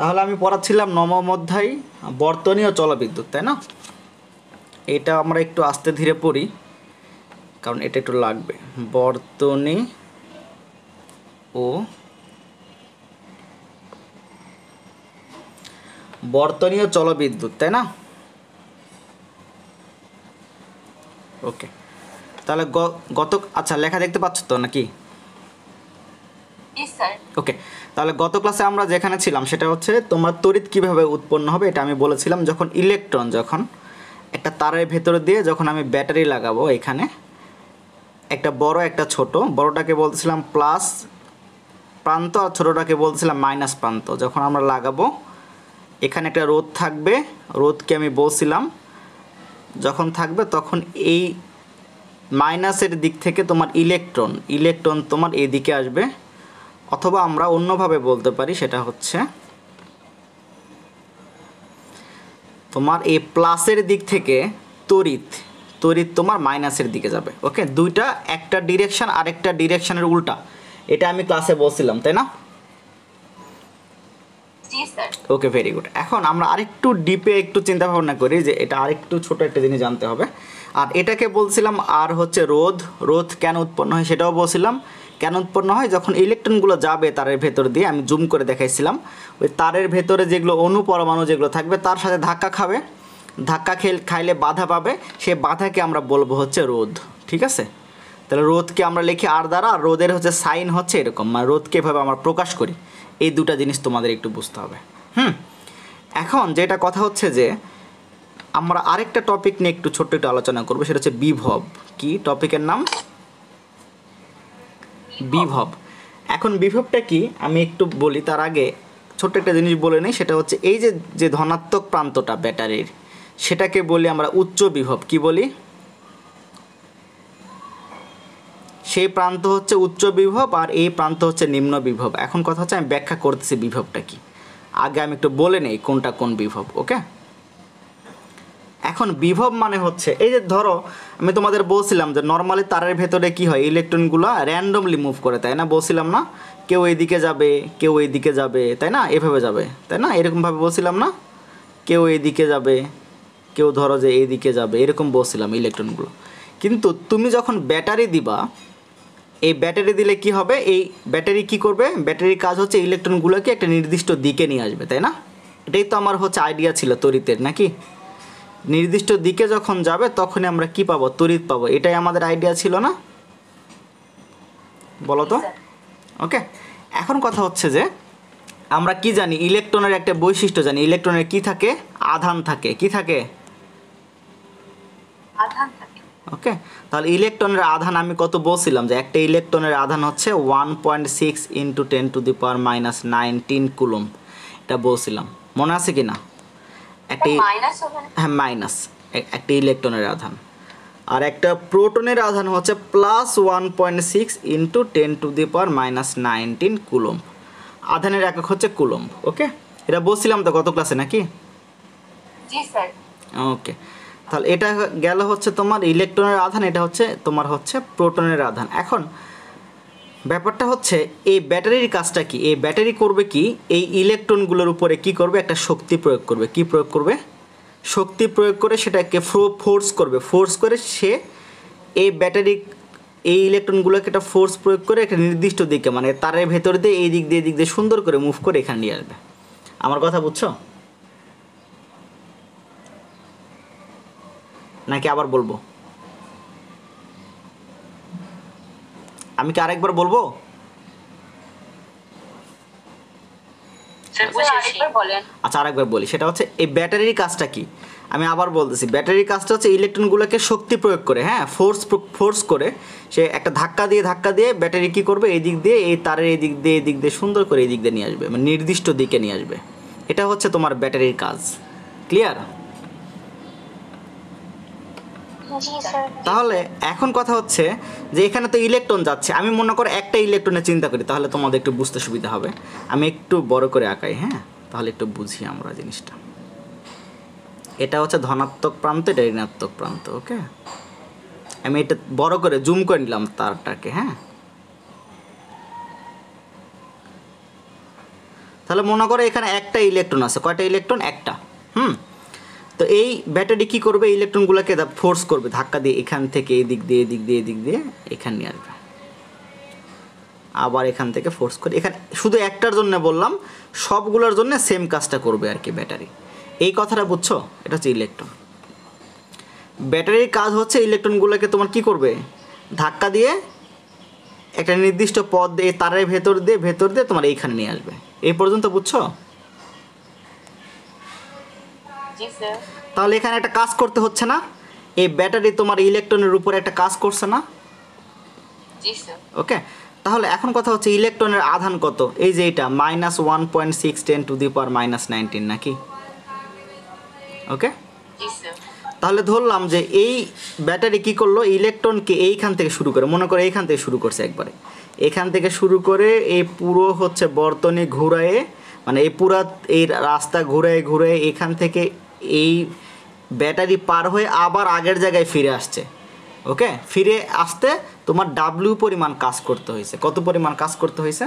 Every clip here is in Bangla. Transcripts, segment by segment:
তাহলে আমি পড়াচ্ছিলাম নবম অধ্যায় বর্তনী ও জলবিদ্যুৎ, তাই না? এটা আমরা একটু আস্তে ধীরে পড়ি, কারণ এটা একটু লাগবে। বর্তনী ও জলবিদ্যুৎ, তাই না? ওকে, তাহলে আচ্ছা লেখা দেখতে পাচ্ছ তো নাকি? ওকে, তাহলে গত ক্লাসে আমরা যেখানে ছিলাম সেটা হচ্ছে তোমার তড়িৎ কিভাবে উৎপন্ন হবে এটা আমি বলেছিলাম। যখন ইলেকট্রন যখন একটা তারের ভেতর দিয়ে যখন আমি ব্যাটারি লাগাবো, এখানে একটা বড় একটা ছোট, বড়টাকে বলছিলাম প্লাস প্রান্ত আর ছোটোটাকে বলছিলাম মাইনাস প্রান্ত। যখন আমরা লাগাবো এখানে একটা রোধ থাকবে, রোধকে আমি বলছিলাম যখন থাকবে তখন এই মাইনাসের দিক থেকে তোমার ইলেকট্রন তোমার এই দিকে আসবে, অথবা আমরা অন্যভাবে বলতে পারি সেটা হচ্ছে তোমার এই প্লাসের দিক থেকে তড়িৎ তোমার মাইনাসের দিকে যাবে। ওকে, দুইটা, একটা ডিরেকশন আরেকটা ডিরেকশনের উল্টা, এটা আমি ক্লাসে বলছিলাম, তাই না? Okay, very good. এখন আমরা আরেকটু ডিপে একটু চিন্তা ভাবনা করি যে এটা আরেকটু ছোট একটা জিনিস জানতে হবে। আর এটাকে বলছিলাম আর হচ্ছে রোধ কেন উৎপন্ন হয় সেটাও বলছিলাম। কেন উৎপন্ন হয়? যখন ইলেকট্রনগুলো যাবে তারের ভেতর দিয়ে, আমি জুম করে দেখাইছিলাম, ওই তারের ভেতরে যেগুলো অণু পরমাণু যেগুলো থাকবে তার সাথে ধাক্কা খাবে, খাইলে বাধা পাবে, সেই বাধাকে আমরা বলবো হচ্ছে রোধ। ঠিক আছে? তাহলে রোধকে আমরা লিখি আর দ্বারা, আর রোধের হচ্ছে সাইন হচ্ছে এরকম, মানে রোধকে এভাবে আমরা প্রকাশ করি। এই দুটা জিনিস তোমাদের একটু বুঝতে হবে। এখন যেটা কথা হচ্ছে যে আমরা আরেকটা টপিক নিয়ে একটু ছোট্ট একটু আলোচনা করবো, সেটা হচ্ছে বিভব। কি টপিকের নাম? বিভব। এখন বিভবটা কি আমি একটু বলি, তার আগে ছোট্ট একটা জিনিস বলে নিই, সেটা হচ্ছে এই যে ধনাত্মক প্রান্তটা ব্যাটারির, সেটাকে বলি আমরা উচ্চ বিভব। কি বলি? সেই প্রান্ত হচ্ছে উচ্চ বিভব আর এই প্রান্ত হচ্ছে নিম্ন বিভব। এখন কথা হচ্ছে আমি ব্যাখ্যা করতেছি বিভবটা কি, আগে আমি একটু বলে নেই কোনটা কোন বিভব। ওকে, এখন বিভব মানে হচ্ছে এই যে ধরো আমি তোমাদের বলছিলাম যে নর্মালি তারের ভেতরে কি হয়, ইলেকট্রনগুলো র্যান্ডমলি মুভ করে, তাই না? বলছিলাম না, কেউ এইদিকে যাবে কেউ এইদিকে যাবে, তাই না? এভাবে যাবে, তাই না? এরকমভাবে বলছিলাম না, কেউ এইদিকে যাবে কেউ ধরো যে এইদিকে যাবে, এরকম বলছিলাম ইলেকট্রনগুলো। কিন্তু তুমি যখন ব্যাটারি দিবা, এই ব্যাটারি দিলে কি হবে, এই ব্যাটারি কি করবে, ব্যাটারির কাজ হচ্ছে ইলেকট্রনগুলোকে একটা নির্দিষ্ট দিকে নিয়ে আসবে, তাই না? এটাই তো আমার হচ্ছে আইডিয়া ছিল তড়িতের, নাকি? নির্দিষ্ট দিকে যখন যাবে তখনই আমরা কি পাবো, তড়িৎ পাবো। এটাই আমাদের আইডিয়া ছিল না? বলো তো। ওকে, এখন কথা হচ্ছে যে আমরা কি জানি, ইলেকট্রনের একটা বৈশিষ্ট্য জানি, ইলেকট্রনের কি থাকে, আধান থাকে। কি থাকে? আধান থাকে। ওকে, তাহলে ইলেকট্রনের আধান আমি কত বলছিলাম, যে একটা ইলেকট্রনের আধান হচ্ছে 1.6 × 10⁻⁹ কুলম্ব, এটা বলছিলাম, মনে আছে কি না? হ্যাঁ, মাইনাস একটা ইলেকট্রনের আধান। আর একটা প্রোটনের আধান হচ্ছে +1.6 × 10⁻⁹ কুলম্ব। আধানের একক হচ্ছে কুলম্ব। ওকে, এটা বলছিলাম তো গত ক্লাসে, নাকি? জি স্যার। ওকে, তাহলে এটা গেল হচ্ছে তোমার ইলেকট্রনের আধান, এটা হচ্ছে তোমার হচ্ছে প্রোটনের আধান। এখন ব্যাপারটা হচ্ছে এই ব্যাটারির কাজটা কি, এই ব্যাটারি করবে কি, এই ইলেকট্রনগুলোর উপরে কি করবে, একটা শক্তি প্রয়োগ করবে। কি প্রয়োগ করবে? শক্তি প্রয়োগ করে সেটাকে ফোর্স করবে, ফোর্স করে সে এই ব্যাটারি এই ইলেকট্রনগুলোকে একটা ফোর্স প্রয়োগ করে একটা নির্দিষ্ট দিকে, মানে তারের ভেতর দিয়ে এই দিক দিয়ে সুন্দর করে মুভ করে এখানে নিয়ে আসবে। আমার কথা বুঝছো নাকি আবার বলবো? আমি কি আরেকবার বলবো? আচ্ছা, আরেকবার বলি। সেটা হচ্ছে এই ব্যাটারির কাজটা কি, আমি আবার বলতেছি। ব্যাটারির কাজটা হচ্ছে ইলেকট্রনগুলোকে শক্তি প্রয়োগ করে, হ্যাঁ, ফোর্স করে সে একটা ধাক্কা দিয়ে ব্যাটারি কি করবে, এই দিক দিয়ে এই তারের এই দিক দিয়ে সুন্দর করে এই দিক দিয়ে নিয়ে আসবে, মানে নির্দিষ্ট দিকে নিয়ে আসবে। এটা হচ্ছে তোমার ব্যাটারির কাজ। ক্লিয়ার? তাহলে এখন কথা হচ্ছে যে এখানে তো ইলেকট্রন যাচ্ছে, আমি মনে করো একটা ইলেকট্রনের চিন্তা করি, তাহলে তোমাদের একটু বুঝতে সুবিধা হবে। আমি একটু বড় করে আঁকাই, হ্যাঁ, তাহলে একটু বুঝি আমরা জিনিসটা। এটা হচ্ছে ধনাত্মক প্রান্ত, এটা ঋণাত্মক প্রান্ত। ওকে, আমি এটা বড় করে জুম করে নিলাম তারটাকে, হ্যাঁ। তাহলে মনে করো এখানে একটা ইলেকট্রন আছে, কয়টা ইলেকট্রন? একটা। তো এই ব্যাটারি কি করবে? ইলেকট্রনগুলোকে ফোর্স করবে, ধাক্কা দিয়ে এখান থেকে এদিক দিয়ে এদিক দিয়ে এদিক দিয়ে এখানে নিয়ে আসবে, আবার এখান থেকে ফোর্স করে এখানে। শুধু একটার জন্য বললাম, সবগুলোর জন্য সেম কাজটা করবে আর কি ব্যাটারি। এই কথাটা বুঝছো? এটা হচ্ছে ইলেকট্রন। ব্যাটারির কাজ হচ্ছে ইলেকট্রনগুলোকে তোমার কি করবে? ধাক্কা দিয়ে একটা নির্দিষ্ট পথ দিয়ে তারের ভেতর দিয়ে তোমার এইখানে নিয়ে আসবে। এই পর্যন্ত বুঝছো? তাহলে এখানে একটা কাজ করতে হচ্ছে না? এই ব্যাটারি তোমার ইলেকট্রনের উপরে একটা কাজ করছে না? ওকে, তাহলে এখন কথা হচ্ছে ইলেকট্রনের আধান কত? এই যে এটা -1.6 10⁻⁻19 নাকি? ওকে, তাহলে ধরলাম যে এই ব্যাটারি কি করলো? ইলেকট্রনকে এইখান থেকে শুরু করে, মনে করো এইখান থেকে শুরু করছে একবারে, এখান থেকে শুরু করে এই পুরো হচ্ছে বর্তনী ঘুরায়ে, মানে এই পুরা এই রাস্তা ঘুরায়ে এখান থেকে এই ব্যাটারি পার হয়ে আবার আগের জায়গায় ফিরে আসছে। ওকে, ফিরে আসতে তোমার ডাব্লিউ পরিমাণ কাজ করতে হয়েছে। কত পরিমাণ কাজ করতে হয়েছে?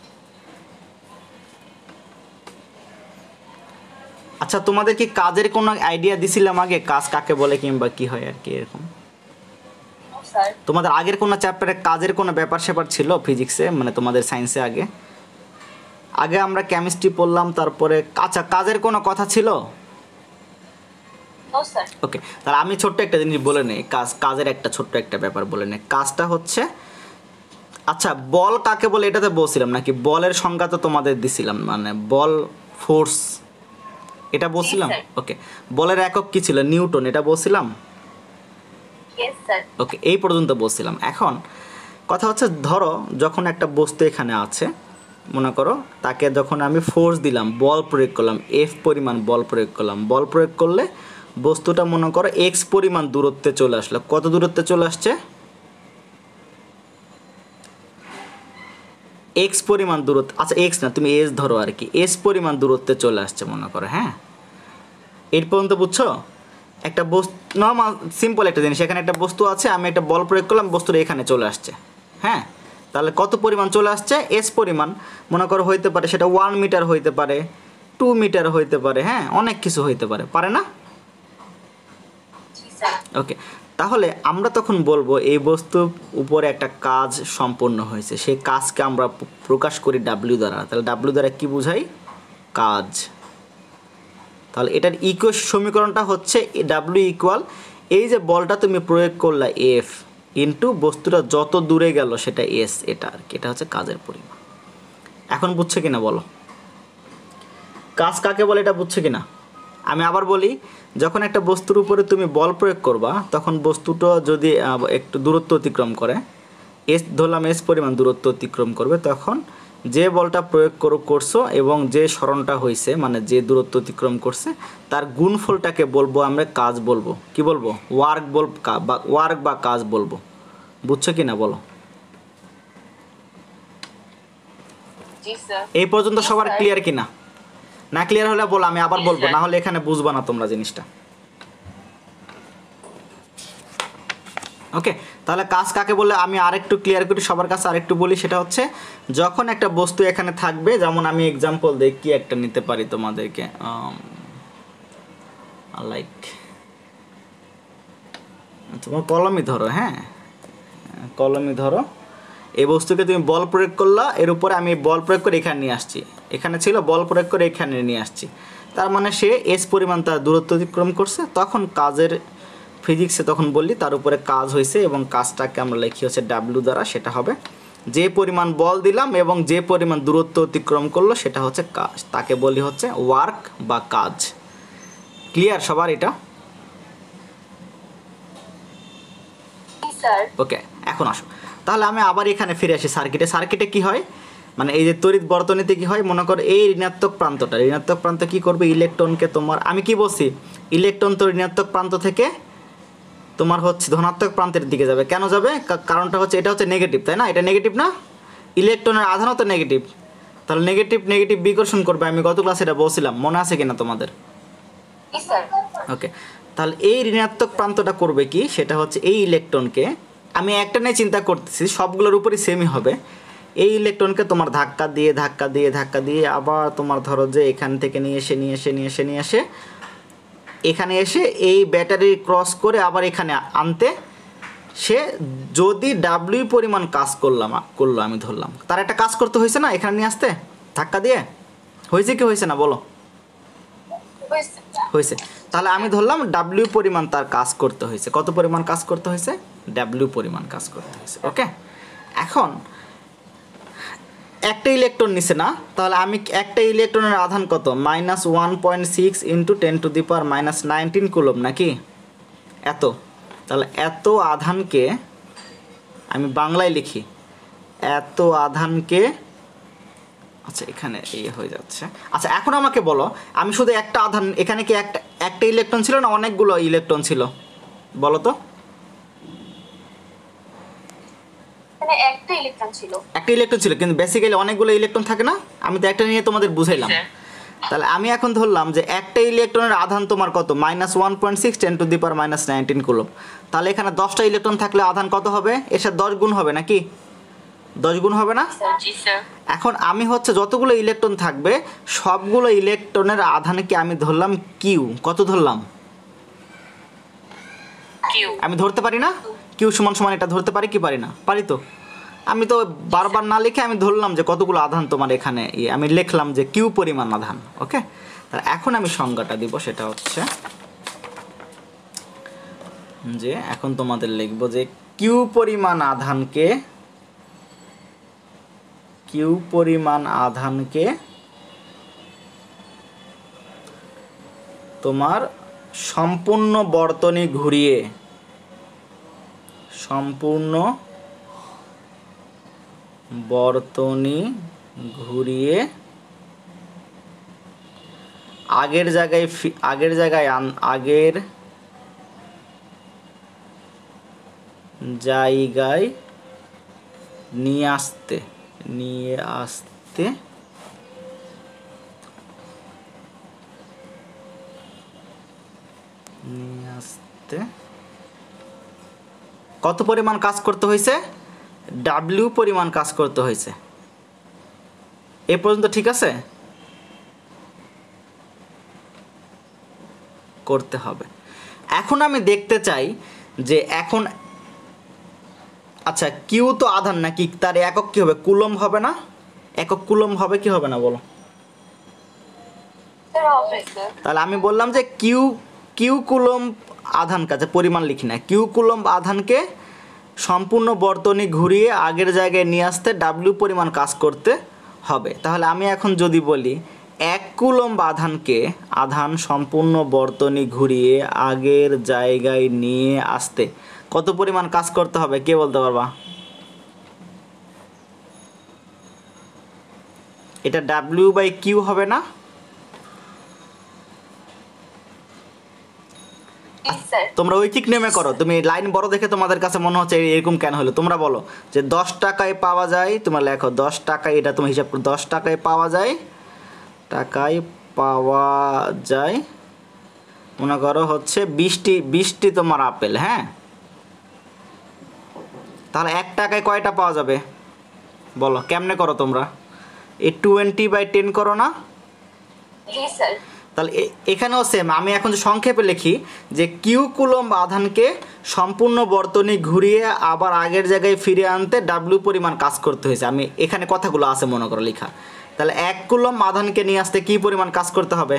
আচ্ছা, তোমাদের কি কাজের কোনো আইডিয়া দিছিলাম আগে? কাজ কাকে বলে কিংবা কি হয় আর কি এরকম? তোমাদের আগের কোনো চ্যাপ্টারে কাজের কোনো ব্যাপার স্যাপার ছিল ফিজিক্সে, মানে তোমাদের সায়েন্সে? আগে আমরা কেমিস্ট্রি পড়লাম, তারপরে আচ্ছা কাজের কোনো কথা ছিল? ওকে, তাহলে আমি ছোট্ট একটা জিনিস বলে নেই, কাজের একটা ছোট্ট একটা ব্যাপার বলে নেই। কাজটা হচ্ছে, আচ্ছা বল কাকে বলে এটাতে বলছিলাম নাকি? বলের সংজ্ঞা তো তোমাদের দিছিলাম, মানে বল, ফোর্স, এটা বলছিলাম। ওকে, বলের একক কি ছিল? নিউটন, এটা বলছিলাম। ওকে, এই পর্যন্ত বলছিলাম। এখন কথা হচ্ছে, ধরো যখন একটা বস্তু এখানে আছে, মনে করো তাকে যখন আমি ফোর্স দিলাম, বল প্রয়োগ করলাম, এফ পরিমাণ বল প্রয়োগ করলাম, বল প্রয়োগ করলে বস্তুটা মনে করো এক্স পরিমাণ দূরত্বে চলে আসলো। কত দূরত্বে চলে আসছে? এক্স পরিমাণ দূরত্ব, আচ্ছা এক্স না, তুমি এস ধরো আর কি, এস পরিমাণ দূরত্বে চলে আসছে মনে করো। হ্যাঁ, এর পর্যন্ত বুঝছো? একটা বস্তু নর্মাল সিম্পল একটা জিনিস, এখানে একটা বস্তু আছে, আমি একটা বল প্রয়োগ করলাম, বস্তুটা এখানে চলে আসছে। হ্যাঁ, তাহলে কত পরিমাণ চলে আসছে? এস পরিমাণ। মনে করো হইতে পারে সেটা 1 মিটার হইতে পারে, 2 মিটার হইতে পারে, হ্যাঁ অনেক কিছু হইতে পারে, পারে না? ওকে, তাহলে আমরা তখন বলবো এই বস্তুর উপরে একটা কাজ সম্পন্ন হয়েছে, সেই কাজকে আমরা প্রকাশ করি ডাব্লিউ দ্বারা। তাহলে ডাব্লিউ দ্বারা কি বোঝাই? কাজ। তাহলে এটার সমীকরণটা হচ্ছে ডাব্লিউ ইকুয়াল, এই যে বলটা তুমি প্রয়োগ করলা এফ ইন্টু বস্তুটা যত দূরে গেল সেটা এস, এটা আর কি, এটা হচ্ছে কাজের পরিমাণ। এখন বুঝছে কিনা বলো? কাজ কাকে বলে এটা বুঝছে কিনা? আমি আবার বলি, যখন একটা বস্তুর উপরে তুমি বল প্রয়োগ করবা, তখন বস্তুটা যদি একটু দূরত্ব অতিক্রম করে, এস ধরলাম এস পরিমাণ দূরত্ব অতিক্রম করবে, তখন যে বলটা প্রয়োগ করছো এবং যে সরণটা হয়েছে, মানে যে দূরত্ব অতিক্রম করছে, তার গুণফলটাকে বলবো আমরা কাজ বলবো। কি বলবো? ওয়ার্ক বা কাজ বলবো। বুঝছো কিনা বলো? এই পর্যন্ত সবার ক্লিয়ার কিনা? না ক্লিয়ার হলে বলো, আমি আবার বলবো, না হলে এখানে বুঝবা না তোমরা জিনিসটা। ওকে, তাহলে কাজ কাকে বলে আমি আরেকটু ক্লিয়ার করি, সবার কাছে আরেকটু বলি। সেটা হচ্ছে যখন একটা বস্তু এখানে থাকবে, যেমন আমি এক্সাম্পল দিই, কি একটা নিতে পারি তোমাদেরকে, লাইক তোমার কলমই ধরো। হ্যাঁ, কলমই ধরো, এই বস্তুকে তুমি বল প্রয়োগ করলা, এর উপরে আমি বল প্রয়োগ করে এখানে নিয়ে আসছি, এখানে ছিল বল প্রয়োগ করে এখানে নিয়ে আসছি, তার মানে সে এস পরিমাণ তার দূরত্ব অতিক্রম করছে। তখন কাজের ফিজিক্সে তখন বললি তার উপরে কাজ হয়েছে, এবং কাজটাকে আমরা লিখি হচ্ছে ডাব্লিউ দ্বারা। সেটা হবে যে পরিমাণ বল দিলাম এবং যে পরিমাণ দূরত্ব অতিক্রম করলো সেটা হচ্ছে কাজ, তাকে বলি হচ্ছে ওয়ার্ক বা কাজ। ক্লিয়ার সবার এটা? ওকে, এখন আসো তাহলে আমি আবার এখানে ফিরে আসি সার্কিটে কি হয়, মানে এই যে তড়িৎ বর্তনীতে কি হয়, মনে করো এই ঋণাত্মক প্রান্ত কি করবে? ইলেকট্রনকে তোমার, আমি কি বলছি, ইলেকট্রন তো ঋণাত্মক প্রান্ত থেকে তোমার হচ্ছে ধনাত্মক প্রান্তের দিকে যাবে। কেন যাবে? কারণটা হচ্ছে এটা হচ্ছে নেগেটিভ, তাই না? এটা নেগেটিভ না? ইলেকট্রনের আধানও তো নেগেটিভ, তাহলে নেগেটিভ বিকর্ষণ করবে। আমি গত ক্লাসে এটা বলছিলাম, মনে আছে কিনা তোমাদের? ওকে, তাহলে এই ঋণাত্মক প্রান্তটা করবে কি, সেটা হচ্ছে এই ইলেকট্রনকে, আমি একটা নিয়ে চিন্তা করতেছি, সবগুলোর উপরই সেমই হবে, এই ইলেকট্রনকে তোমার ধাক্কা দিয়ে আবার তোমার ধরো যে এখান থেকে নিয়ে এসে এখানে এসে এই ব্যাটারি ক্রস করে আবার এখানে আনতে সে যদি ডাব্লিউ পরিমাণ কাজ করলো আমি ধরলাম, তার একটা কাজ করতে হয়েছে না এখানে নিয়ে আসতে ধাক্কা দিয়ে, হয়েছে কি হয়েছে না বলো? হয়েছে। তাহলে আমি ধরলাম ডাব্লিউ পরিমাণ তার কাজ করতে হয়েছে। কত পরিমাণ কাজ করতে হয়েছে? ডাব্লিউ পরিমাণ কাজ করতে হয়েছে। ওকে, এখন একটা ইলেকট্রন নিছে না, তাহলে আমি একটা ইলেকট্রনের আধান কত? -1.6 × 10⁻⁻19 কুলম্ব নাকি? এত। তাহলে এত আধানকে আমি বাংলায় লিখি, এত আধানকে, আচ্ছা এখানে এই হয়ে যাচ্ছে। আচ্ছা এখন আমাকে বলো, আমি শুধু একটা আধান, এখানে কি একটা ইলেকট্রন ছিল না অনেকগুলো ইলেকট্রন ছিল বলো তো? একটা ইলেকট্রন ছিল, কিন্তু বেসিক্যালি অনেকগুলো ইলেকট্রন থাকে না? আমি তো একটা নিয়ে তোমাদের বুঝাইলাম। তাহলে আমি এখন ধরলাম যে একটা ইলেকট্রনের আধান তোমার কত? -1.6 × 10⁻⁻19 কুলম্ব। তাহলে এখানে 10টা ইলেকট্রন থাকলে আধান কত হবে? এর সাথে 10 গুণ হবে নাকি? 10 গুণ হবে না? এখন আমি হচ্ছে যতগুলো ইলেকট্রন থাকবে সবগুলো ইলেকট্রনের আধানকে আমি ধরলাম কিউ। কত ধরলাম? আমি ধরতে পারি না? কিউ সমান এটা ধরতে পারি কি পারি না? পারি তো। আমি তো বারবার না লিখে আমি ধরলাম যে কতগুলো আধান তোমার এখানে, আমি লিখলাম যে কিউ পরিমাণ আধান। ওকে, তাহলে এখন আমি সংজ্ঞাটা দিব, সেটা হচ্ছে যে এখন তোমাদের লিখব যে কিউ পরিমাণ আধানকে তোমার সম্পূর্ণ বর্তনী ঘুরিয়ে আগের জায়গায় নিয়ে আসতে কত পরিমাণ কাজ করতে হয়েছে? ডাব্লিউ পরিমাণ কাজ করতে হয়েছে। এ পর্যন্ত ঠিক আছে? করতে হবে। এখন আমি দেখতে চাই যে এখন, আচ্ছা কিউ তো আধান নাকি, তার একক কি হবে? কুলম্ব হবে না? একক কুলম্ব হবে কি হবে না বলো? তাহলে আমি বললাম যে কিউ কুলম্ব আধান কাছে পরিমাণ লিখি না, কিউ কুলম্ব আধানকে সম্পূর্ণ বর্তনী ঘুরিয়ে আগের জায়গায় নিয়ে আসতে ডাব্লিউ পরিমাণ কাজ করতে হবে। তাহলে আমি এখন যদি বলি 1 কুলম্ব আধান সম্পূর্ণ বর্তনী ঘুরিয়ে আগের জায়গায় নিয়ে আসতে কত পরিমাণ কাজ করতে হবে? কে বলতে পারবা? এটা W/Q হবে না? তোমরা ঐকিক নেমে করো, তুমি লাইন বড় দেখে তোমাদের কাছে মনে হচ্ছে এরকম কেন হলো। তোমরা বলো যে 10 টাকায় পাওয়া যায়, তোমরা লেখো 10 টাকায়, এটা তুমি হিসাব করো, 10 টাকায় পাওয়া যায় মনে করো হচ্ছে 20টি তোমার আপেল। হ্যাঁ, তাহলে 1 টাকায় কয়টা পাওয়া যাবে বলো? কেমনে করো তোমরা? এই 20/10 করো না? তাহলে এখানেও সেম। আমি এখন সংক্ষেপে লিখি যে কিউ কুলম্ব আধানকে সম্পূর্ণ বর্তনী ঘুরিয়ে আবার আগের জায়গায় ফিরে আনতে ডাব্লিউ পরিমাণ কাজ করতে হয়েছে। আমি এখানে কথাগুলো আছে মনে করো লেখা। তাহলে 1 কুলম্ব আধানকে নিয়ে আসতে কি পরিমাণ কাজ করতে হবে?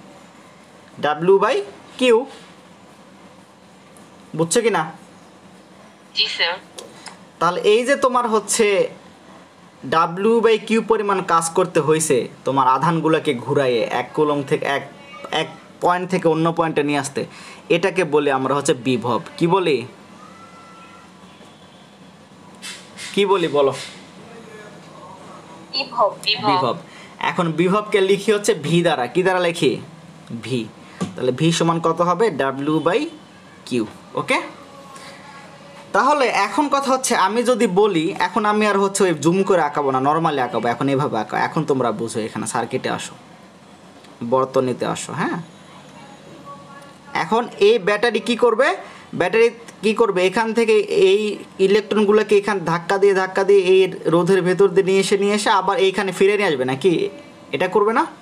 W/Q। বুঝছো কি না? জি স্যার। তাহলে এই যে তোমার হচ্ছে W/Q পরিমাণ কাজ করতে হয়েছে তোমার আধানগুলোকে ঘুরাইয়ে 1 কুলম্ব থেকে এক পয়েন্ট থেকে অন্য পয়েন্টে নিয়ে আসতে, এটাকে বলি আমরা হচ্ছে বিভব। কি বলি বলো? বিভব। এখন বিভবকে লিখি হচ্ছে ভি দ্বারা। কি দ্বারা লিখি? ভি। তাহলে ভি সমান কত হবে? W/Q। ওকে, তাহলে এখন কথা হচ্ছে আমি যদি বলি, এখন আমি আর হচ্ছে ওই জুম করে আঁকাবো না, নর্মালি আঁকাবো। এখন এইভাবে আঁকাবো। এখন তোমরা বুঝো, এখানে সার্কিটে আসো, বর্তনীতে আসো। হ্যাঁ, এখন এই ব্যাটারি কি করবে? ব্যাটারি কি করবে, এখান থেকে এই ইলেকট্রনগুলোকে এখানে ধাক্কা দিয়ে এই রোধের ভেতর দিয়ে নিয়ে এসে আবার এইখানে ফিরে নিয়ে আসবে নাকি, এটা করবে না?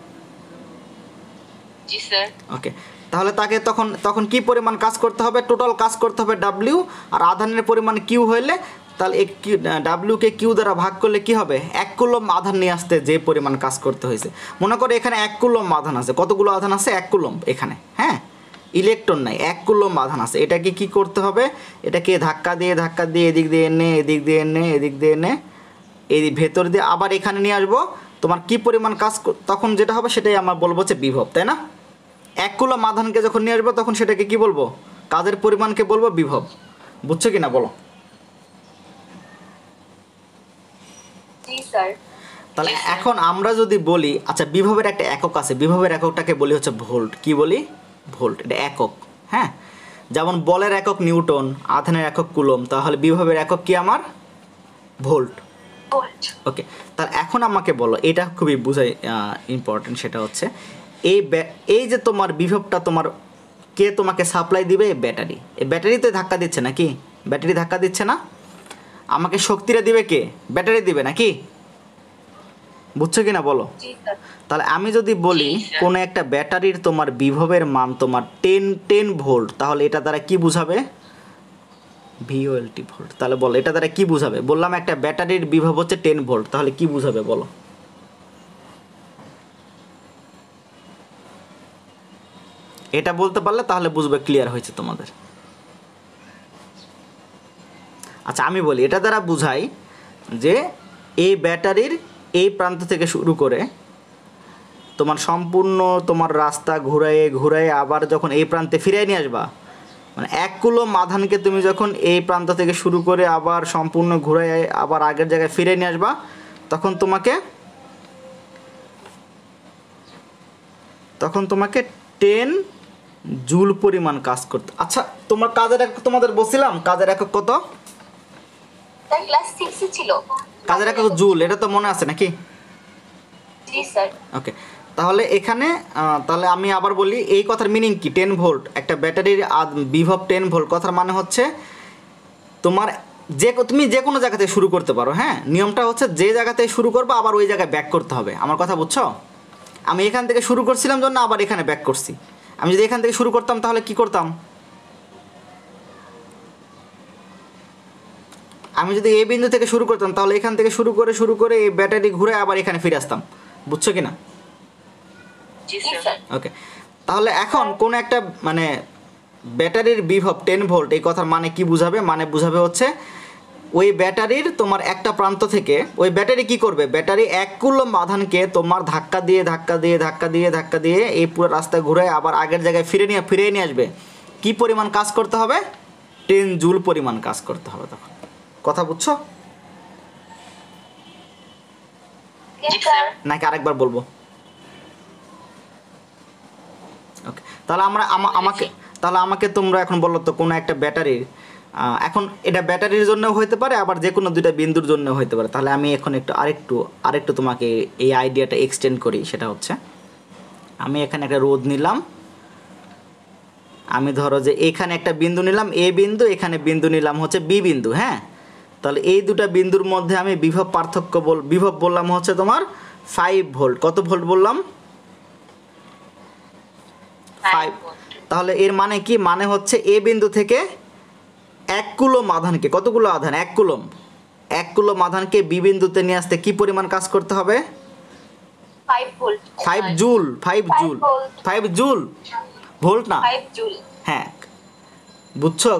জি স্যার। ওকে, তাহলে তাকে তখন কি পরিমাণ কাজ করতে হবে, টোটাল কাজ করতে হবে ডাব্লিউ, আর আধানের পরিমাণ কিউ হইলে তাহলে ডাব্লিউকে কিউ দ্বারা ভাগ করলে কি হবে, 1 কুলম্ব আধান নিয়ে আসতে যে পরিমাণ কাজ করতে হয়েছে। মনে করো এখানে 1 কুলম্ব আধান আছে, কতগুলো আধান আছে, 1 কুলম্ব এখানে, হ্যাঁ, ইলেকট্রন নাই, 1 কুলম্ব আধান আছে। এটাকে কি করতে হবে, এটাকে ধাক্কা দিয়ে এদিক দিয়ে এনে এই ভেতর দিয়ে আবার এখানে নিয়ে আসবো। তোমার কি পরিমাণ কাজ তখন যেটা হবে সেটাই আমরা বলবো হচ্ছে বিভব, তাই না? 1 কুলম্ব আধানকে যখন নিয়ে আসবো তখন সেটাকে কি বলবো, কাজের পরিমাণকে বলবো বিভব। বুঝছো কি না বলো? জি স্যার। তাহলে এখন আমরা যদি বলি, আচ্ছা বিভবের একটা একক আছে, বিভবের এককটাকে বলি হচ্ছে ভোল্ট। কি বলি, ভোল্ট, এটা একক, হ্যাঁ। যেমন বলের একক নিউটন, আধানের একক কুলম্ব, তাহলে বিভবের একক কি আমার, ভোল্ট। ওকে, তাহলে এখন আমাকে বলো, এটা খুবই বুঝাই ইম্পর্টেন্ট, সেটা হচ্ছে এই যে তোমার বিভবটা তোমার কে তোমাকে সাপ্লাই দিবে, এই ব্যাটারি। এই ব্যাটারি তো ধাক্কা দিচ্ছে নাকি, ব্যাটারি ধাক্কা দিচ্ছে না, আমাকে শক্তিটা দিবে কে, ব্যাটারি দিবে নাকি? বুঝছো কি না বলো? তাহলে আমি যদি বলি কোনো একটা ব্যাটারির তোমার বিভবের মান তোমার 10 ভোল্ট, তাহলে এটা দ্বারা কি বুঝাবে, ভিওএলটি ভোল্ট। তাহলে বলো এটা দ্বারা কি বুঝাবে, বললাম একটা ব্যাটারির বিভব হচ্ছে 10 ভোল্ট, তাহলে কি বুঝাবে বলো? এটা বলতে পারলে তাহলে বুঝবে ক্লিয়ার হয়েছে তোমাদের। আচ্ছা আমি বলি, এটা দ্বারা বুঝাই যে এই ব্যাটারির এই প্রান্ত থেকে শুরু করে তোমার সম্পূর্ণ তোমার রাস্তা ঘুরায়ে আবার যখন এই প্রান্তে ফিরিয়ে নিয়ে আসবা, মানে 1 কুলম্ব আধানকে তুমি যখন এই প্রান্ত থেকে শুরু করে আবার সম্পূর্ণ ঘুরায় আবার আগের জায়গায় ফিরে নিয়ে আসবা, তখন তোমাকে 10 জুল পরিমাণ কাজ করতে। আচ্ছা তোমার কাজের একক তোমাদের বলছিলাম, কাজের একক কত, ক্লাস 6 এ ছিল, কাজের একক জুল, এটা তো মনে আছে নাকি? জি স্যার। ওকে, তাহলে এখানে তাহলে আমি আবার বলি এই কথার মিনিং কি, 10 ভোল্ট, একটা ব্যাটারির বিভব 10 ভোল্ট, কথার মানে হচ্ছে তোমার তুমি যে কোনো জায়গা থেকে শুরু করতে পারো, হ্যাঁ। নিয়মটা হচ্ছে যে জায়গা থেকে শুরু করবো আবার ওই জায়গায় ব্যাক করতে হবে, আমার কথা বুঝছো? আমি এখান থেকে শুরু করছিলাম জন্য আবার এখানে ব্যাক করছি। আমি যদি এখান থেকে শুরু করতাম তাহলে কি করতাম, আমি যদি এই বিন্দু থেকে শুরু করতাম তাহলে এখান থেকে শুরু করে এই ব্যাটারি ঘুরে আবার এখানে ফিরে আসতাম। বুঝছো কি না? জি স্যার। ওকে, তাহলে এখন কোন একটা মানে ব্যাটারির বিভব 10 ভোল্ট, এই কথার মানে কি বুঝাবে, মানে বুঝাবে হচ্ছে ওই ব্যাটারির তোমার একটা প্রান্ত থেকে ওই ব্যাটারি কি করবে, ব্যাটারি 1 কুলম্ব আধানকে তোমার ধাক্কা দিয়ে এই পুরো রাস্তা ঘুরে আবার আগের জায়গায় ফিরিয়ে নিয়ে আসবে। কি পরিমাণ কাজ করতে হবে, 10 জুল পরিমাণ কাজ করতে হবে। তখন কথা বুঝছো নাকি আরেকবার বলবো? ওকে, তাহলে আমাকে তোমরা এখন বলো তো কোনো একটা ব্যাটারির, এখন এটা ব্যাটারির জন্য হতে পারে আবার যে কোনো দুইটা বিন্দুর জন্য হতে পারে। তাহলে আমি এখন আরেকটু তোমাকে এই আইডিয়াটা এক্সটেন্ড করি। সেটা হচ্ছে আমি এখানে একটা রোধ নিলাম, আমি ধরো যে এখানে একটা বিন্দু নিলাম এ বিন্দু, এখানে বিন্দু নিলাম হচ্ছে বি বিন্দু, হ্যাঁ। তাহলে এই দুটা বিন্দুর মধ্যে আমি বিভব বললাম হচ্ছে তোমার 5 ভোল্ট। কত ভোল্ট বললাম? 5। তাহলে এর মানে কি, মানে হচ্ছে এ বিন্দু থেকে 1 কুলম্ব আধানকে, কতগুলো আধান, 1 কুলম্ব, 1 কুলম্ব আধানকে বি বিন্দুতে নিয়ে আসতে কি পরিমাণ কাজ করতে হবে, 5 ভোল্ট। 5 জুল, ভোল্ট না, 5 জুল। হ্যাঁ, বুঝছো?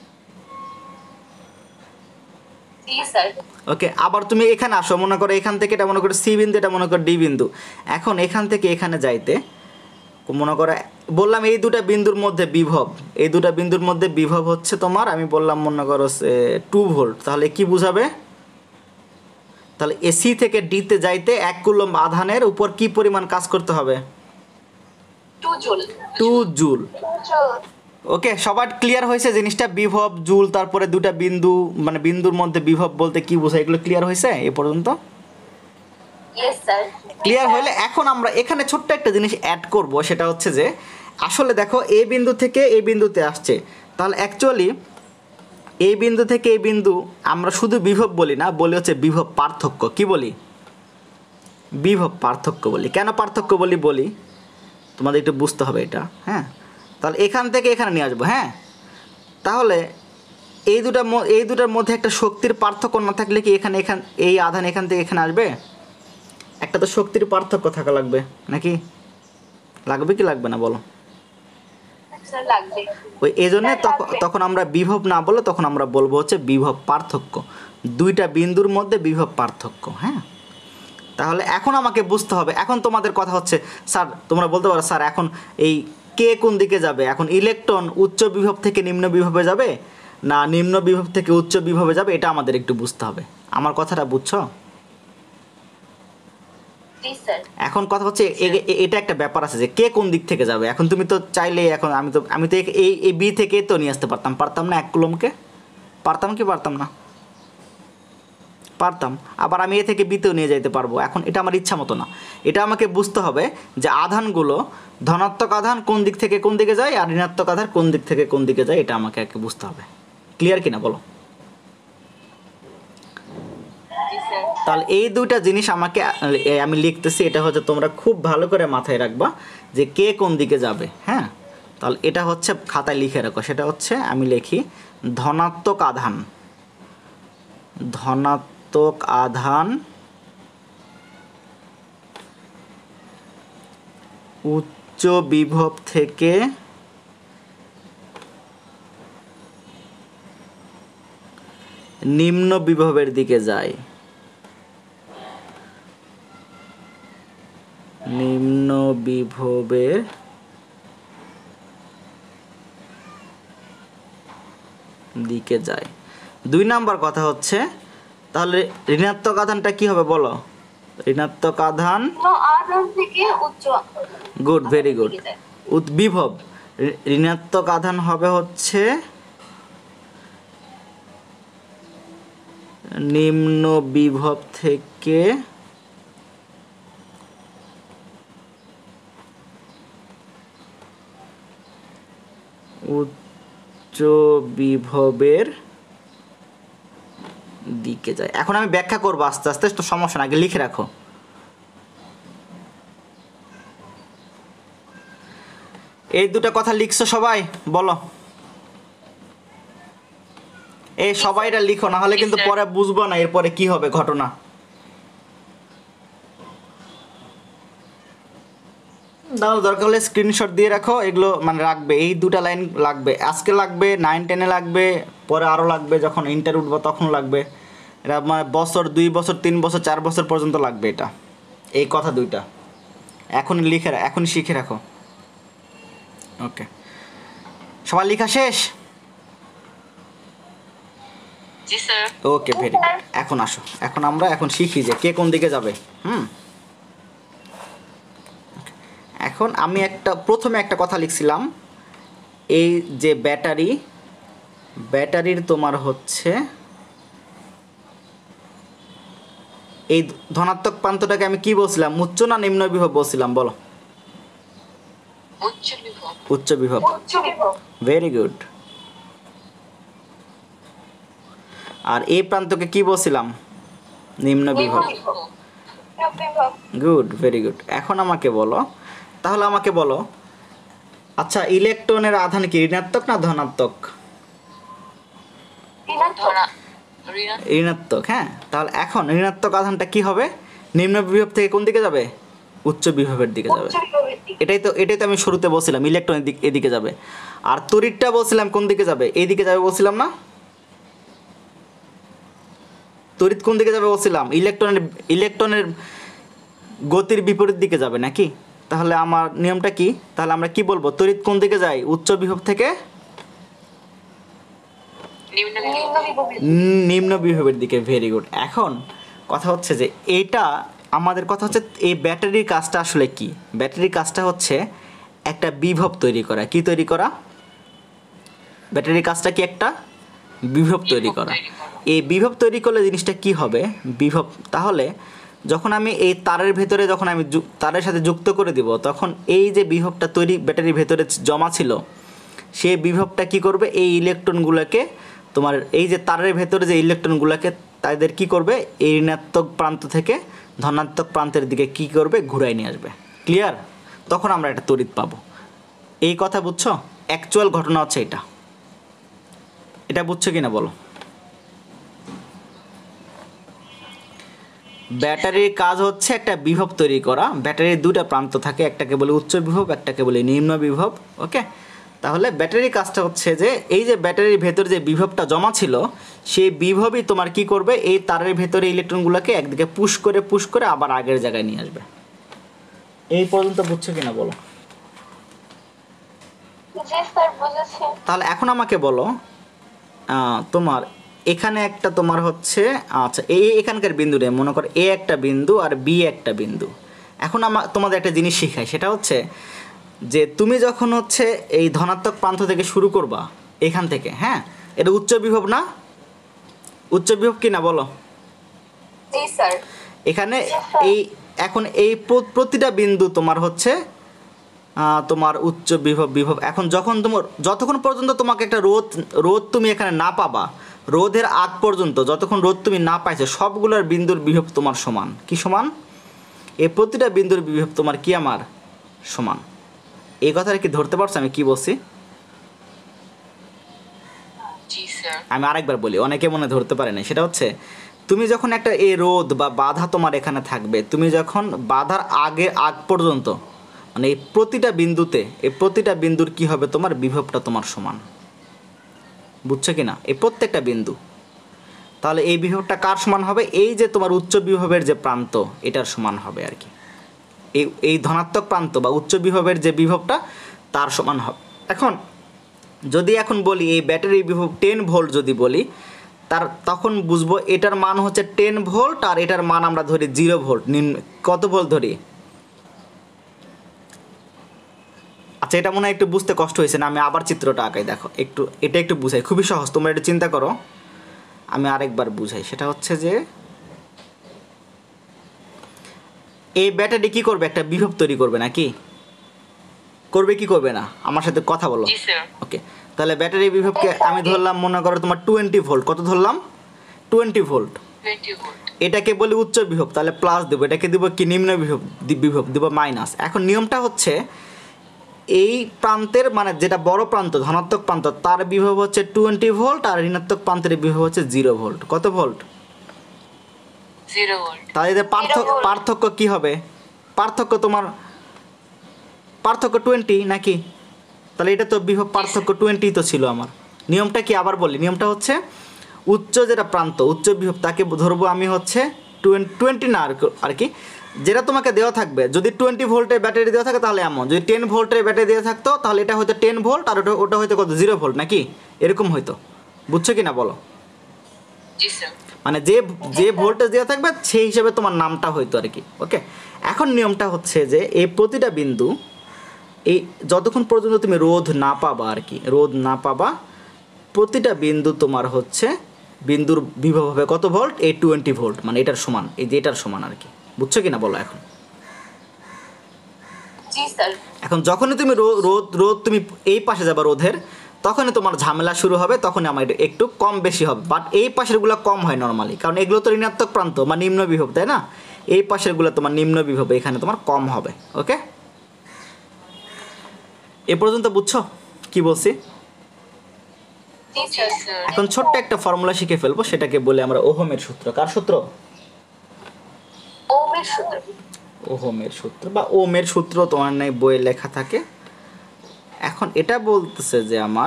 জি স্যার। ওকে, আবার তুমি এখানে আসো, মনে করো এখান থেকে এটা মনে করো সি বিন্দু, এটা মনে করো ডি বিন্দু। এখন এখান থেকে এখানে যাইতে মনে করো বললাম এই দুটা বিন্দুর মধ্যে বিভব হচ্ছে তোমার, আমি বললাম মনে করো 2 ভোল্ট। তাহলে কি বুঝাবে, তাহলে এসি থেকে ডিতে যাইতে 1 কুলম্ব আধানের উপর কি পরিমাণ কাজ করতে হবে, 2 জুল। ওকে, সবার ক্লিয়ার হয়েছে জিনিসটা, বিভব জুল, তারপরে দুটা বিন্দু, মানে বিন্দুর মধ্যে বিভব বলতে কি বোঝায়, এগুলো ক্লিয়ার হয়েছে এ পর্যন্ত? Yes sir. ক্লিয়ার হলে এখন আমরা এখানে ছোট্ট একটা জিনিস অ্যাড করব, সেটা হচ্ছে যে আসলে দেখো এই বিন্দু থেকে এই বিন্দুতে আসছে, তাহলে অ্যাকচুয়ালি এই বিন্দু থেকে এই বিন্দু আমরা শুধু বিভব বলি না, বলি হচ্ছে বিভব পার্থক্য। কি বলি? বিভব পার্থক্য বলি। কেন পার্থক্য বলি তোমাদের একটু বুঝতে হবে এটা। হ্যাঁ, তাহলে এখান থেকে এখানে নিয়ে আসবো। হ্যাঁ, তাহলে এই দুটার মধ্যে একটা শক্তির পার্থক্য না থাকলে কি এখানে এই আধান এখান থেকে এখানে আসবে? একটা তো শক্তির পার্থক্য থাকা লাগবে নাকি? লাগবে কি লাগবে না বলো? স্যার লাগবে। ওই এই জন্য তখন আমরা বিভব না বলে তখন আমরা বলবো হচ্ছে বিভব পার্থক্য, দুইটা বিন্দুর মধ্যে বিভব পার্থক্য। হ্যাঁ, তাহলে এখন আমাকে বুঝতে হবে। এখন তোমাদের কথা হচ্ছে স্যার, তোমরা বলতে পারো স্যার এখন এই কে কোন দিকে যাবে? এখন ইলেকট্রন উচ্চ বিভব থেকে নিম্ন বিভবে যাবে না নিম্ন বিভব থেকে উচ্চ বিভবে যাবে, এটা আমাদের একটু বুঝতে হবে। আমার কথাটা বুঝছো? জি স্যার। এখন কথা হচ্ছে এটা একটা ব্যাপার আছে যে কে কোন দিক থেকে যাবে। এখন তুমি তো চাইলে এখন আমি তো এই বি থেকে তো নিয়ে আসতে পারতাম না 1 কুলম্বকে? পারতাম কি পারতাম না? পারতাম। আবার আমি এ থেকে বিতেও নিয়ে যেতে পারবো। এখন এটা আমার ইচ্ছা মতো না, এটা আমাকে বুঝতে হবে যে আধানগুলো ধনাত্মক আধান কোন দিক থেকে কোন দিকে যায় আর ঋণাত্মক আধান কোন দিক থেকে কোন দিকে যায়, এটা আমাকে বুঝতে হবে। ক্লিয়ার কিনা বলো? জি স্যার। তাহলে এই দুইটা জিনিস আমি লিখতেছি, এটা হচ্ছে তোমরা খুব ভালো করে মাথায় রাখবা যে কে কোন দিকে যাবে। হ্যাঁ, তাহলে এটা হচ্ছে খাতায় লিখে রাখো। সেটা হচ্ছে আমি লিখি ধনাত্মক আধান উচ্চ বিভব থেকে নিম্ন বিভবের দিকে যায়। নিম্ন বিভবের দিকে যায়। 2 নাম্বার কথা হচ্ছে তাহলে ঋণাত্মক আধানটা কি হবে বলো? ঋণাত্মক আধান আধান থেকে উচ্চ। Good, very good. বিভব ঋণাত্মক আধান হবে হচ্ছে নিম্ন বিভব থেকে উচ্চ বিভবের দিকে যায়। এখন আমি ব্যাখ্যা করবো আস্তে আস্তে, তো সমস্যা না, আগে লিখে রাখো। এই দুটো কথা লিখছো সবাই? বলো এই সবাইটা লিখো, না হলে কিন্তু পরে বুঝবো না এরপরে কি হবে ঘটনা। তাহলে দরকার হলে স্ক্রিনশট দিয়ে রাখো, এগুলো মানে রাখবে, এই দুটা লাইন লাগবে, আজকে লাগবে, 9-10-এ লাগবে, পরে আরও লাগবে, যখন ইন্টার উঠবো তখন লাগবে। এটা মানে বছর 2 বছর 3 বছর 4 বছর পর্যন্ত লাগবে এটা, এই কথা দুইটা এখন শিখে রাখো। ওকে, সবার লেখা শেষ? জি স্যার। Okay, very good. এখন আসো, আমরা শিখি যে কে কোন দিকে যাবে। এখন আমি প্রথমে একটা কথা লিখছিলাম, এই যে ব্যাটারির তোমার হচ্ছে এই ধনাত্মক প্রান্তটাকে আমি কি বলছিলাম, উচ্চ না নিম্ন বিভব বলছিলাম বলো? উচ্চ বিভব। Very good. আর এই প্রান্তকে কি বলছিলাম? নিম্ন বিভব। Good, very good. এখন আমাকে বলো, আচ্ছা ইলেকট্রনের আধান কি ঋণাত্মক না ধনাত্মক? ঋণাত্মক। হ্যাঁ, তাহলে এখন ঋণাত্মক আধানটা কি হবে? নিম্ন বিভব থেকে কোন দিকে যাবে? উচ্চ বিভবের দিকে যাবে। এটাই তো আমি শুরুতে বলছিলাম, ইলেকট্রন এদিকে যাবে। আর তড়িৎটা বলছিলাম কোন দিকে যাবে? এইদিকে যাবে বলছিলাম না? তড়িৎ কোন দিকে যাবে বলছিলাম? ইলেকট্রনের গতির বিপরীত দিকে যাবে নাকি? তাহলে আমার নিয়মটা কি? তাহলে আমরা কি বলবো? তড়িৎ কোন দিকে যায়? উচ্চ বিভব থেকে নিম্ন বিভবের দিকে। Very good. এখন কথা হচ্ছে যে আমাদের কথা হচ্ছে এই ব্যাটারির কাজটা আসলে কি? ব্যাটারির কাজটা হচ্ছে একটা বিভব তৈরি করা। কি তৈরি করা? ব্যাটারির কাজটা কি? একটা বিভব তৈরি করা। এই বিভব তৈরি করলে জিনিসটা কি হবে? বিভব, তাহলে যখন আমি এই তারের ভেতরে যখন আমি তারের সাথে যুক্ত করে দিব, তখন এই যে বিভবটা তৈরি ব্যাটারির ভেতরে জমা ছিল, সেই বিভবটা কি করবে, এই ইলেকট্রনগুলোকে তোমার এই যে তারের ভেতরে যে ইলেকট্রনগুলোকে তাদের কি করবে, এই ঋণাত্মক প্রান্ত থেকে ধনাত্মক প্রান্তের দিকে কি করবে, ঘুরাই নিয়ে আসবে। ক্লিয়ার? তখন আমরা একটা তড়িৎ পাবো। এই কথা বুঝছো? অ্যাকচুয়াল ঘটনা হচ্ছে এটা। এটা বুঝছো কিনা বলো? ব্যাটারির কাজ হচ্ছে একটা বিভব তৈরি করা। ব্যাটারির দুটো প্রান্ত থাকে, একটাকে বলে উচ্চ বিভব, একটাকে বলে নিম্ন বিভব। ওকে, তাহলে ব্যাটারির কাজটা হচ্ছে যে এই যে ব্যাটারির ভেতর যে বিভবটা জমা ছিল, সেই বিভবই তোমার কি করবে, এই তারের ভেতরে ইলেকট্রনগুলোকে একদিকে পুশ করে আবার আগের জায়গায় নিয়ে আসবে। এই পর্যন্ত বুঝছো কিনা বলো? জি স্যার, বুঝেছি। তাহলে এখন আমাকে বলো, তোমার এখানে একটা তোমার হচ্ছে, আচ্ছা এখানকার বিন্দুটা মনে করো এ একটা বিন্দু আর বি একটা বিন্দু। এখন তোমাদের একটা জিনিস শিখাই, সেটা হচ্ছে যে তুমি যখন হচ্ছে এই ধনাত্মক প্রান্ত থেকে শুরু করবা এখান থেকে, হ্যাঁ, এটা উচ্চ বিভব না? উচ্চ বিভব কি না বলো? জি স্যার। এখানে এই এখন এই প্রতিটা বিন্দু তোমার হচ্ছে তোমার উচ্চ বিভব। এখন যতক্ষণ পর্যন্ত তোমাকে একটা রোধ তুমি এখানে না পাবা, রোধের আগ পর্যন্ত যতক্ষণ রোধ তুমি না পাইছো, সবগুলোর বিন্দুর বিভব তোমার সমান। কি সমান? এই প্রতিটা বিন্দুর বিভব তোমার কি আমার সমান। এই কথাটা কি ধরতে পারছো আমি কি বলছি? জি স্যার। আমি আরেকবার বলি, অনেকে মনে ধরতে পারে না। সেটা হচ্ছে তুমি যখন একটা এই রোধ বা বাধা তোমার এখানে থাকবে, তুমি যখন বাধার আগ পর্যন্ত মানে এই প্রতিটা বিন্দুতে এই প্রতিটা বিন্দুর কি হবে, তোমার বিভবটা তোমার সমান। বুঝছো কি না? এই প্রত্যেকটা বিন্দু। তাহলে এই বিভবটা কার সমান হবে? এই যে তোমার উচ্চ বিভবের যে প্রান্ত, এটার সমান হবে আর কি। এই ধনাত্মক প্রান্ত বা উচ্চ বিভবের যে বিভবটা, তার সমান হবে। এখন বলি এই ব্যাটারির বিভব 10 ভোল্ট যদি বলি, তখন বুঝবো এটার মান হচ্ছে 10 ভোল্ট আর এটার মান আমরা ধরি 0 ভোল্ট। কত ভোল্ট ধরি? আচ্ছা, এটা মনে হয় একটু বুঝতে কষ্ট হয়েছে না? আমি আবার চিত্রটা আঁকাই, দেখো এটা একটু বুঝাই, খুবই সহজ, তোমরা একটু চিন্তা করো, আমি আরেকবার বুঝাই। সেটা হচ্ছে যে এই ব্যাটারি কি করবে, একটা বিভব তৈরি করবে নাকি? করবে কি করবে না? আমার সাথে কথা বলো। ওকে, তাহলে ব্যাটারি বিভবকে আমি ধরলাম, মনে করো তোমার 20 ভোল্ট। কত ধরলাম? 20 ভোল্ট। এটাকে বলি উচ্চ বিভব, তাহলে প্লাস দেবো। এটাকে দিব কি? নিম্ন বিভব দিব মাইনাস। এখন নিয়মটা হচ্ছে এই প্রান্তের মানে যেটা বড় প্রান্ত ধনাত্মক প্রান্ত, তার বিভব হচ্ছে 20 ভোল্ট আর ঋণাত্মক প্রান্তের বিভব হচ্ছে 0 ভোল্ট। কত ভোল্ট? 0 ভোল্ট। তাহলে এদের পার্থক্য কি হবে? পার্থক্য 20 নাকি? তাহলে এটা তো বিভব পার্থক্য 20 তো ছিল আমার। নিয়মটা কি আবার বলি? নিয়মটা হচ্ছে উচ্চ যেটা প্রান্ত, উচ্চ বিভব, তাকে ধরবো আমি হচ্ছে 20 না আর কি, যেটা তোমাকে দেওয়া থাকবে। যদি 20 ভোল্টের ব্যাটারি দেওয়া থাকে তাহলে এমন, যদি 10 ভোল্টের ব্যাটারি দেওয়া থাকতো তাহলে এটা হয়তো 10 ভোল্ট আর ওটা হয়তো কত 0 ভোল্ট নাকি, এরকম হয়তো। বুঝছো কি না বলো? জি স্যার। মানে যে ভোল্টেজ দেওয়া থাকবে সেই হিসেবে তোমার নামটা হয়তো আর কি। ওকে, এখন নিয়মটা হচ্ছে যে এই প্রতিটা বিন্দু, এই যতক্ষণ পর্যন্ত তুমি রোধ না পাবা আর কি, রোধ না পাবা, প্রতিটা বিন্দু তোমার হচ্ছে বিন্দুর বিভব হবে কত ভোল্ট? এই 20 ভোল্ট, মানে এটার সমান, এই যে এটার সমান আর কি। বুঝছো কি না বলো? এখন যখনই তুমি রোধ তুমি এই পাশে যাবে রোধের, তখনই তোমার ঝামেলা শুরু হবে, তখনই আমার একটু কম বেশি হবে। বাট এই পাশেরগুলো কম হয় নর্মালি, কারণ এগুলো তো ঋণাত্মক প্রান্ত বা নিম্ন বিভব, তাই না? এই পাশেরগুলো তোমার নিম্ন বিভব, এখানে তোমার কম হবে। ওকে, এ পর্যন্ত বুঝছো কি বলছি? এখন ছোট্ট একটা ফর্মুলা শিখে ফেলবো, সেটাকে বলে আমরা ওহমের সূত্র। কার সূত্র? ওহমের সূত্র বা ওহমের সূত্র তোমার নাই বইয়ে লেখা থাকে। এখন এটা বলতেছে যে আমার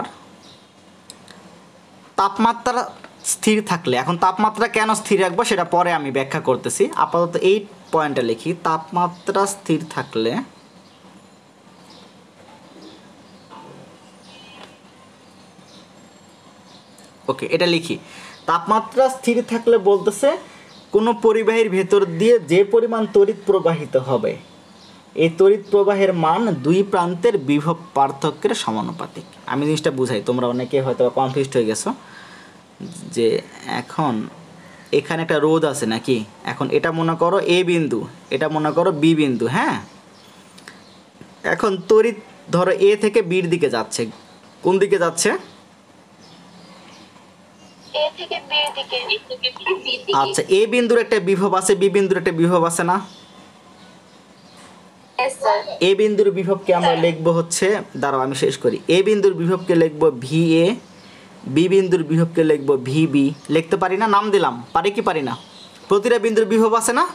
তাপমাত্রা স্থির থাকলে, এখন তাপমাত্রা কেন স্থির রাখবো সেটা পরে আমি ব্যাখ্যা করতেছি, আপাতত এই পয়েন্টটা লিখি। তাপমাত্রা স্থির থাকলে ওকে, এটা লিখি। তাপমাত্রা স্থির থাকলে বলতেছে কোনো পরিবাহীর ভেতর দিয়ে যে পরিমাণ তড়িৎ প্রবাহিত হবে, এই তড়িৎ প্রবাহের মান দুই প্রান্তের বিভব পার্থক্যের সমানুপাতিক। আমি জিনিসটা বুঝাই, তোমরা অনেকে হয়তো কনফিউজড হয়ে গেছো যে এখন এখানে একটা রোধ আছে নাকি, এখন এটা মনে করো এ বিন্দু, এটা মনে করো বি বিন্দু, হ্যাঁ। এখন তড়িৎ ধরো এ থেকে বির দিকে যাচ্ছে, কোন দিকে যাচ্ছে? A থেকে B এর দিকে, A থেকে B এর দিকে। আচ্ছা, এ বিন্দুর একটা বিভব আছে, বি বিন্দুর একটা বিভব আছে না? Yes sir। এ বিন্দুর বিভবকে আমরা লিখবো হচ্ছে, দাঁড়াও আমি শেষ করি। এ বিন্দুর বিভবকে লিখবো ভি এ, বি বিন্দুর বিভবকে লিখবো ভি বি। লিখতে পারি না? নাম দিলাম, পারি কি পারি না? প্রতিটা বিন্দুর বিভব আছে না?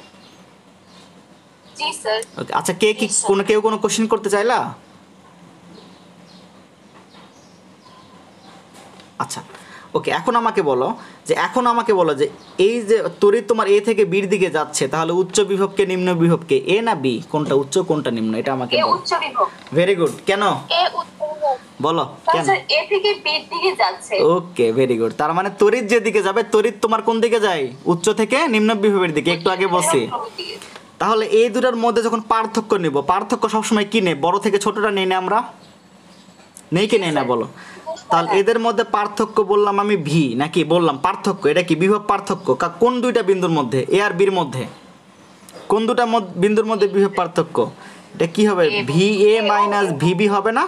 জি স্যার। ওকে, আচ্ছা কেউ কোনো কোশ্চেন করতে চাইলা? আচ্ছা ওকে, এখন আমাকে বলো যে এই যে তড়িৎ তোমার এ থেকে বির দিকে যাচ্ছে, তাহলে উচ্চ বিভবকে নিম্ন বিভবকে এ না বি, কোনটা উচ্চ কোনটা নিম্ন, এটা আমাকে A বলো। উচ্চ বিভব। ভেরি গুড, কেন A উচ্চ বিভব। বলো কেন? স্যার A থেকে B এর দিকে যাচ্ছে। ওকে ভেরি গুড, তার মানে তড়িৎ যেদিকে যাবে, তড়িৎ তোমার কোন দিকে যায়? উচ্চ থেকে নিম্ন বিভবের দিকে, একটু আগে বলছি। তাহলে এই দুটার মধ্যে যখন পার্থক্য নিব, পার্থক্য সবসময় কি নেই? বড় থেকে ছোটটা নেই না আমরা? নেই কি নেই না বলো? তাহলে এদের মধ্যে পার্থক্য বললাম আমি ভি, নাকি বললাম পার্থক্য? এটা কি বিভব পার্থক্য? কোন দুইটা বিন্দুর মধ্যে? এ আর বির মধ্যে কোন দুটা বিন্দুর মধ্যে বিভব পার্থক্য? এটা কি হবে? ভি এ মাইনাস ভিবি হবে না?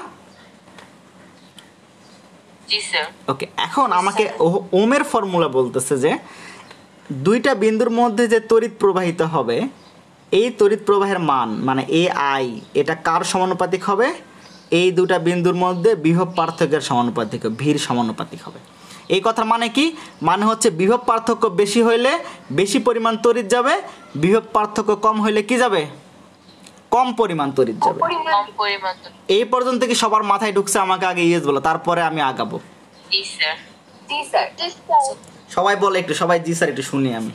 জি স্যার। ওকে, এখন আমাকে ওমের ফর্মুলা বলতেছে যে দুইটা বিন্দুর মধ্যে যে তড়িৎ প্রবাহিত হবে, এই তড়িৎ প্রবাহের মান মানে এ আই, এটা কার সমানুপাতিক হবে? এই দুটা বিন্দুর মধ্যে বিভব পার্থক্যের সমানুপাতিক, ভির সমানুপাতিক হবে। এই কথার মানে কি? মানে হচ্ছে বিভব পার্থক্য বেশি হইলে বেশি পরিমাণ তড়িৎ যাবে, বিভব পার্থক্য কম হইলে কি যাবে? কম পরিমাণ তড়িৎ যাবে। কম পরিমাণ। এই পর্যন্ত কি সবার মাথায় ঢুকছে? আমাকে আগে ইয়েস বলো, তারপরে আমি আগাবো। জি স্যার। জি স্যার। জি স্যার। সবাই বলে একটু, সবাই জি স্যার একটু শুনি আমি।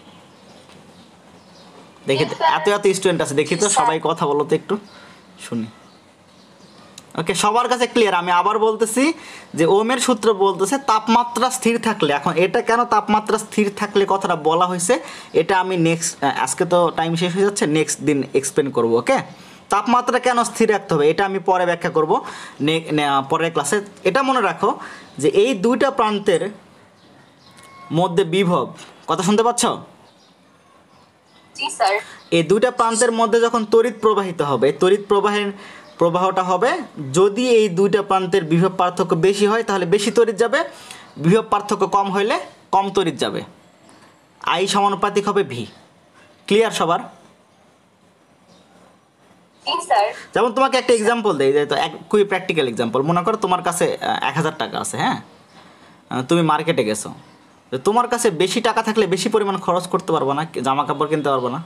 দেখি তো, এত স্টুডেন্ট আছে, দেখি তো সবাই কথা বলো তো একটু শুনি। ওকে, সবার কাছে ক্লিয়ার? আমি আবার বলতেছি যে ওমের সূত্র বলতেছে তাপমাত্রা স্থির থাকলে, এখন এটা কেন তাপমাত্রা স্থির থাকলে কথাটা বলা হয়েছে, এটা আমি নেক্সট, আজকে তো টাইম শেষ হয়ে যাচ্ছে, নেক্সট দিন এক্সপ্লেন করব। ওকে, তাপমাত্রা কেন স্থির রাখতে হবে এটা আমি পরে ব্যাখ্যা করব পরের ক্লাসে। এটা মনে রাখো যে এই দুইটা প্রান্তের মধ্যে বিভব, কথা শুনতে পাচ্ছ? জি স্যার। এই দুইটা প্রান্তের মধ্যে যখন তড়িৎ প্রবাহিত হবে, তড়িৎ প্রবাহটা হবে, যদি এই দুইটা প্রান্তের বিভব পার্থক্য বেশি হয় তাহলে বেশি তড়িৎ যাবে, বিভব পার্থক্য কম হইলে কম তড়িৎ যাবে। আই সমানুপাতিক হবে ভি। ক্লিয়ার সবার? জি স্যার। যেমন তোমাকে একটা এক্সাম্পল দেই, তো খুবই প্র্যাকটিক্যাল এক্সাম্পল। মনে করো তোমার কাছে 1000 টাকা আছে, হ্যাঁ, তুমি মার্কেটে গেছো, তো তোমার কাছে বেশি টাকা থাকলে বেশি পরিমাণ খরচ করতে পারবো না, জামা কাপড় কিনতে পারবো না,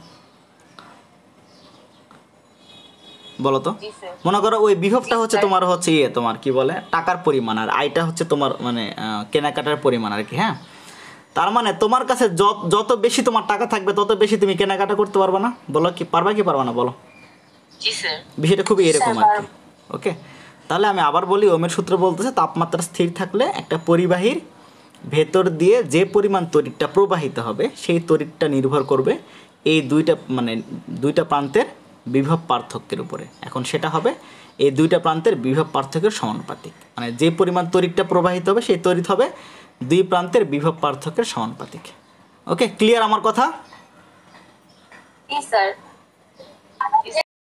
বলো তো? মনে করো ওই বিভবটা হচ্ছে তোমার হচ্ছে তোমার কি বলে টাকার পরিমাণ, আর আয়টা হচ্ছে তোমার মানে কেনাকাটার পরিমাণ আর কি, হ্যাঁ। তার মানে তোমার কাছে যত বেশি তোমার টাকা থাকবে তত বেশি তুমি কেনাকাটা করতে পারবে না, বলো কি পারবা কি পারবা না বলো? জি স্যার। বিষয়টা খুবই এরকম আর কি। ওকে, তাহলে আমি আবার বলি, ওমের সূত্র বলতেছে তাপমাত্রা স্থির থাকলে একটা পরিবাহীর ভেতর দিয়ে যে পরিমাণ তড়িৎটা প্রবাহিত হবে সেই তড়িৎটা নির্ভর করবে এই দুইটা প্রান্তের বিভব পার্থক্যের উপরে। এখন সেটা হবে এই দুইটা প্রান্তের বিভব পার্থক্যের সমানুপাতিক, মানে যে পরিমাণ তড়িৎটা প্রবাহিত হবে সেই তড়িৎ হবে দুই প্রান্তের বিভব পার্থক্যের সমানুপাতিক। ওকে, ক্লিয়ার আমার কথা? জি স্যার।